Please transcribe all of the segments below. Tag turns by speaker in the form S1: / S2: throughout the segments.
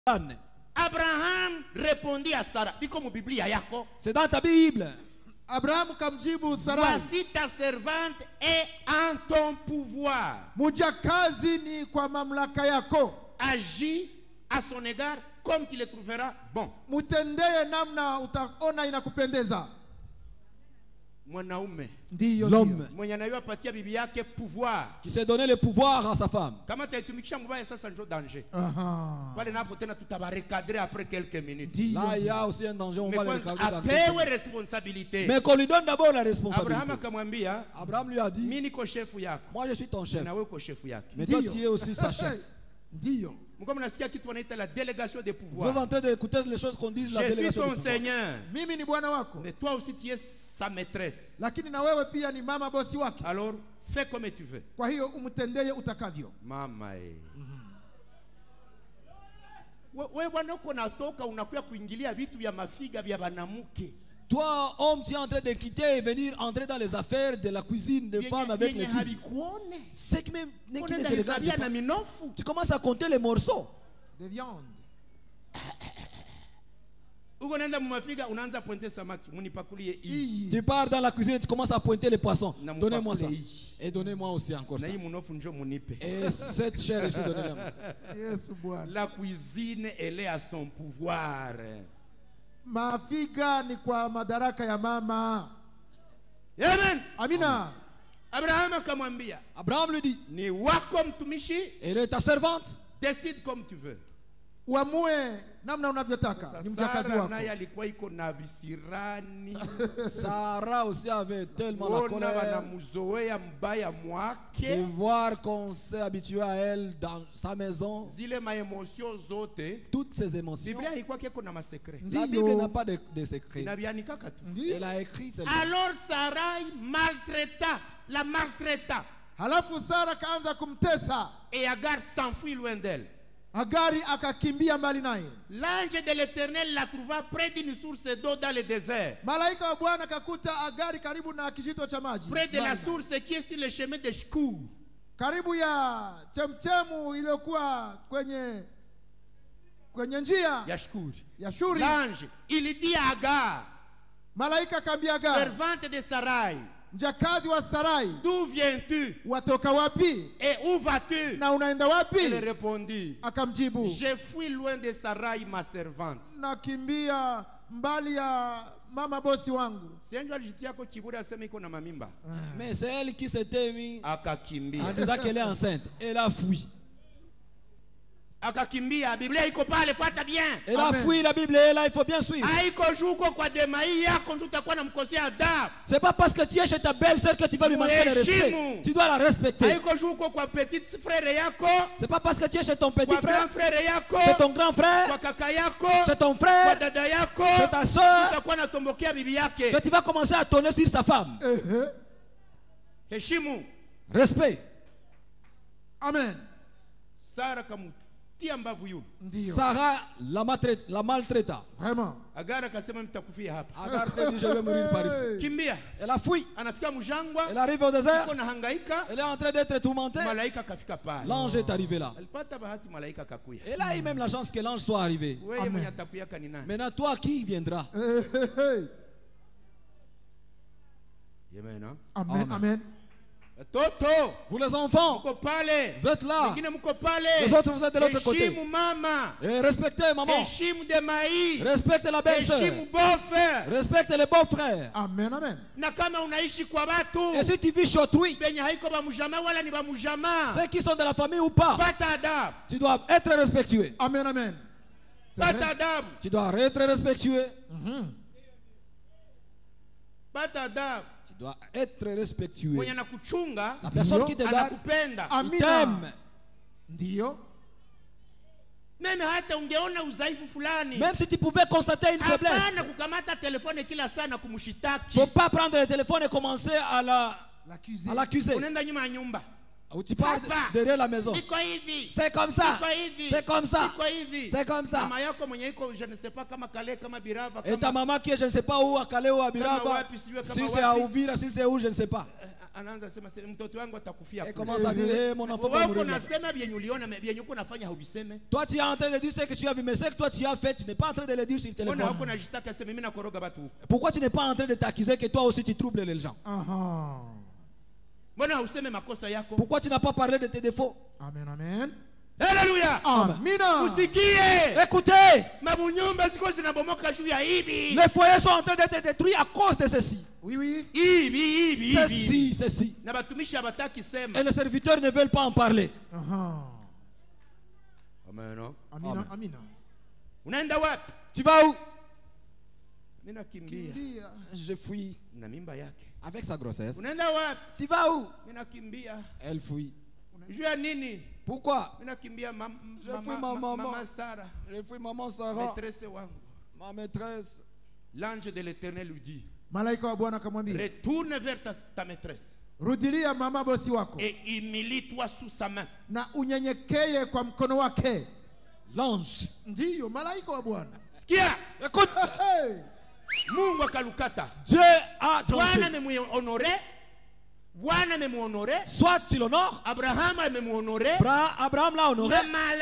S1: Abraham répondit à Sarah.
S2: C'est dans ta Bible.
S3: Abraham kamjibu Sarai,
S1: voici ta servante est en ton pouvoir.
S3: mujakazi ni kwa mamlaka yako.
S1: Agis à son égard comme tu le trouveras bon.
S3: Mutendeye namna utaona inakupendeza.
S1: Mwanaume,
S2: l'homme
S1: mwenye anayopatia bibi yake pouvoir,
S2: qui s'est donné le pouvoir à sa femme.
S1: kama taitumikisha mbaya sasa ndio danger. Pale napo tena tutabarecadrer après quelques minutes.
S2: Là il y a aussi un danger, on va le recadrer.
S1: Apewe responsabilité.
S2: Mais qu'on lui donne d'abord la responsabilité.
S1: Abraham akamwambia,
S2: Abraham lui a dit,
S1: mimi niko chef yako.
S2: moi je suis ton chef.
S1: Na wewe uko chef yake.
S2: Mais toi tu es aussi sa chef.
S3: Ndiyo.
S1: Mko mnasikia kitu wanaita la délégation de pouvoir.
S2: Vous êtes en train d'écouter les choses qu'on dit la
S1: Je suis
S2: délégation
S1: ton
S2: de pouvoir.
S1: Seigneur.
S3: Mimi ni bwana wako.
S1: Mais toi aussi tu es sa maîtresse.
S3: Lakini na wewe pia ni mama bosi wake.
S1: Alors fais comme tu veux.
S3: Kwa hiyo umtendeye utakavyo.
S1: Mama wewe bwana uko natoka unakuja kuingilia vitu vya mafiga vya banamuke.
S2: Toi, homme, tu es en train de quitter et venir entrer dans les affaires de la cuisine des femmes avec les filles. C'est que même tu commences à compter les morceaux
S3: de viande.
S2: Tu pars dans la cuisine et tu commences à pointer les poissons. Donnez-moi ça. Et donnez-moi aussi encore ça. Et cette chair est donnée.
S1: La cuisine, elle est à son pouvoir.
S3: Mafiga ni kwa madaraka ya mama.
S1: Amen.
S3: Amina.
S1: Abraham akamwambia.
S2: Abraham lui dit,
S1: ni wako mtumishi.
S2: Elle est ta servante.
S1: Décide comme tu veux.
S3: Uamue namna unavyotaka. Ni mjakazi wako.
S1: Naye alikuwa iko na visirani.
S2: Sarah aussi avait tellement la colère de voir qu'on s'est habitué à elle dans sa maison. Toutes ces émotions. La Bible n'a pas de secret. Elle a écrit seulement.
S1: Alors Sarah la maltraita.
S3: Halafu Sarah kaanza kumtesa.
S1: Et Agar s'enfuit loin d'elle.
S3: Agari akakimbia mbali naye.
S1: L'ange de l'Éternel la trouva près d'une source d'eau dans le désert.
S3: Malaika wa Bwana kakuta Agari karibu na kijito cha maji.
S1: Près de la source qui est sur le chemin de Shkour.
S3: Karibu ya chemchemu iliyokuwa kwenye njia
S1: ya Shkour.
S3: Ya Shuri.
S1: L'ange, il dit à Agar.
S3: Malaika akamwambia Agar.
S1: Servante de Sarai.
S3: Mjakazi wa Sarai.
S1: D'où viens-tu?
S3: Watoka wapi?
S1: Et où vas-tu?
S3: Na unaenda wapi?
S1: Elle répondit.
S3: Akamjibu.
S1: Je fuis loin de Sarai ma servante.
S3: Nakimbia mbali ya mama bosi wangu.
S2: Mais c'est elle qui s'était mise
S1: akakimbia.
S2: En disant qu'elle est enceinte. Elle a fui.
S1: Akakimbia. Biblia iko pale, fuata bien.
S2: Elle a fui, la Bible est là, il faut bien suivre. C'est pas parce que tu es chez ta belle-sœur que tu vas lui manquer le respect. Tu dois la respecter. C'est pas parce que tu es chez ton petit frère, chez ton grand frère, chez ton frère, chez ta soeur, que tu vas commencer à tonner sur sa femme. Respect.
S3: Amen.
S2: Sarah la maltraita.
S3: Vraiment.
S1: Agar
S2: s'est dit, je vais mourir par ici. Elle a fui. Elle arrive au désert. Elle est en train d'être tourmentée. L'ange est arrivé là. Elle a eu même la chance que l'ange soit arrivé. Maintenant, toi qui viendras?
S3: Amen. Amen.
S1: Toto,
S2: vous les enfants, vous êtes là. Les autres, vous êtes de l'autre côté. Et respectez maman. Respectez la belle-sœur. Respectez les beaux-frères.
S3: Amen, amen.
S2: Et si tu vis chez autrui, ceux qui sont de la famille ou pas, tu dois être respectueux.
S3: Amen, amen.
S2: Tu dois être respectueux. Tu dois être respectueux. La personne qui te garde, il t'aime. Même si tu pouvais constater une faiblesse, il ne faut pas prendre le téléphone et commencer à l'accuser. Ou tu pars derrière la maison. C'est comme ça. C'est comme ça. C'est comme ça. Et ta maman qui est je ne sais pas où, à Calais ou à Birava, si c'est à Ouvira, si c'est où, je ne sais pas. Et commence à dire, hey, mon enfant va mourir. Toi tu es en train de dire ce que tu as vu, mais ce que toi tu as fait, tu n'es pas en train de le dire sur le téléphone. Pourquoi tu n'es pas en train de t'accuser que toi aussi tu troubles les gens? Pourquoi tu n'as pas parlé de tes défauts?
S3: Amen, amen.
S1: Alléluia.
S3: Amina.
S2: Écoutez. Les foyers sont en train d'être détruits à cause de ceci.
S3: Oui, oui.
S2: Ceci. Et les serviteurs ne veulent pas en parler.
S1: Amen.
S3: Amina.
S2: Tu vas où? Je fuis. Avec sa grossesse. Tu vas où? Elle fuit. Pourquoi? Je fuis ma maman. Je fuis maman Sarah. Ma maîtresse.
S1: L'ange de l'Éternel lui dit,
S3: retourne
S1: vers ta maîtresse.
S3: Rudilia mama bosi wako.
S1: Et humilie-toi sous sa main.
S3: Na unyenyekeye kwa mkono wake.
S2: L'ange.
S3: Ndiyo malaika wa Bwana.
S1: Sikia.
S2: Écoute.
S1: Mungu akalukata.
S2: Dieu a tranché.
S1: Bwana amemhonoré.
S2: Soit tu l'honores.
S1: Abraham amemhonoré.
S2: Abraham l'a honoré.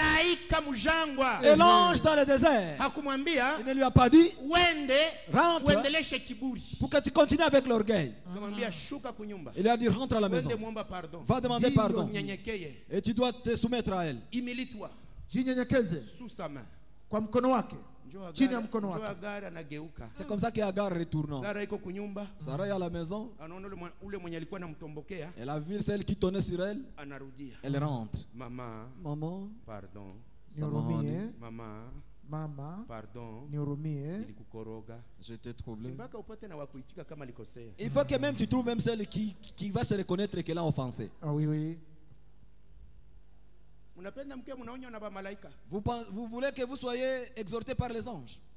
S2: Et l'ange dans le désert. Il ne lui a pas dit rentre pour que tu continues avec l'orgueil. Il lui a dit rentre à la maison. Va demander pardon. Et tu dois te soumettre à elle.
S1: Humilie-toi sous sa main.
S2: C'est comme ça qu'Agar retourne. Sarah est à la maison. Elle a vu celle qui tournait sur elle. Elle rentre. Maman,
S1: pardon.
S3: Maman,
S1: pardon.
S2: Je t'ai troublé. Il faut que même tu trouves même celle qui va se reconnaître qu'elle a offensé.
S3: Ah oui, oui.
S2: Vous voulez que vous soyez exhortés par les anges?